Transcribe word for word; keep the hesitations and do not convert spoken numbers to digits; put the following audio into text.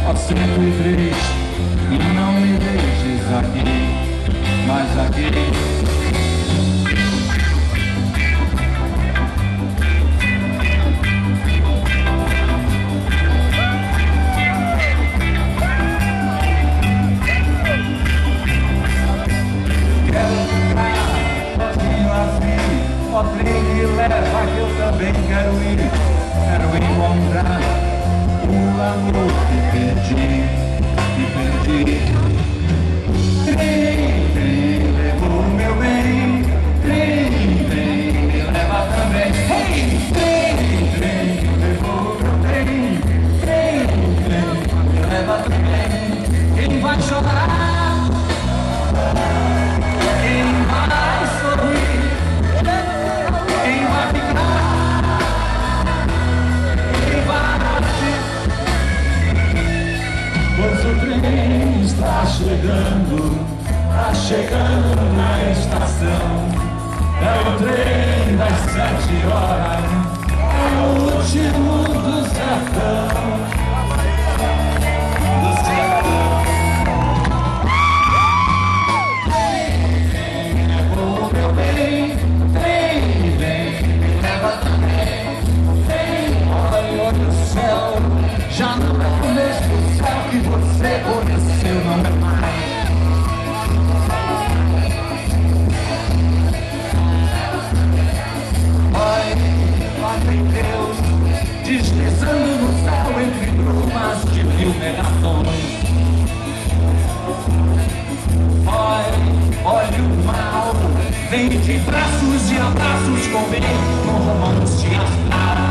ó cento e três, e não me deixes aqui, mas aqui. Ó trem me leva que eu também quero ir. Quero encontrar o amor que perdi, que perdi. Trem, trem, levou o meu bem. Trem, trem, me leva também. Hey! Trem, trem, levou o meu bem. Trem, trem, me leva também. Quem vai chorar? Quem vai sorrir? Quem vai ficar? Quem vai partir? Pois o trem está chegando, está chegando na estação. É o trem das sete horas, é o último do sertão. Do sertão. Trem, trem, levou o meu bem. Trem, vem, me leva também. Trem, olha no céu, já não é o mesmo céu que você conheceu, não é mais. Oi, lá vem Deus, deslizando no céu entre brumas de mil megatons. Oi, olha o mal, vem de braços e abraços comigo no romance astral.